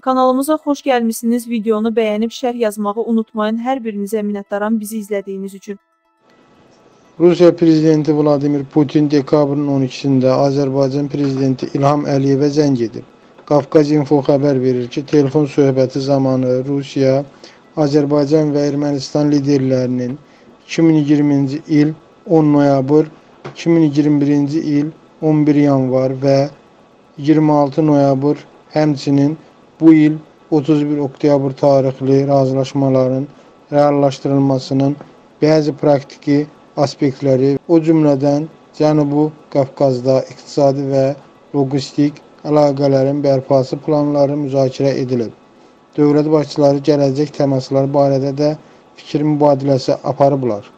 Kanalımıza xoş gəlmişsiniz. Videonu bəyənib şərh yazmağı unutmayın. Hər birinizə minnətdaram bizi izlədiyiniz üçün. Rusiya Prezidenti Vladimir Putin dekabrın 12-sində Azərbaycan Prezidenti İlham Əliyevə zəng edib. Qafqaz Info xəbər verir ki, telefon söhbəti zamanı Rusiya, Azərbaycan və Ermənistan liderlərinin 2020-ci il 10 noyabr, 2021-ci il 11 yanvar və 26 noyabr, həmçinin bu il 31 oktyabr tarixli razılaşmaların reallaşdırılmasının bəzi praktiki aspektləri, o cümlədən Cənubi Qafqazda iqtisadi və logistik əlaqələrin bərpası planları müzakirə edilib. Dövlət başçıları gələcək təmaslar barədə də fikir mübadiləsi aparıblar.